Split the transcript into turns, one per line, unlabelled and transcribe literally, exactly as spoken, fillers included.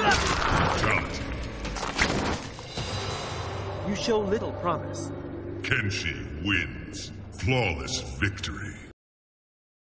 Brutality.
You show little promise.
Kenshi wins. Flawless victory.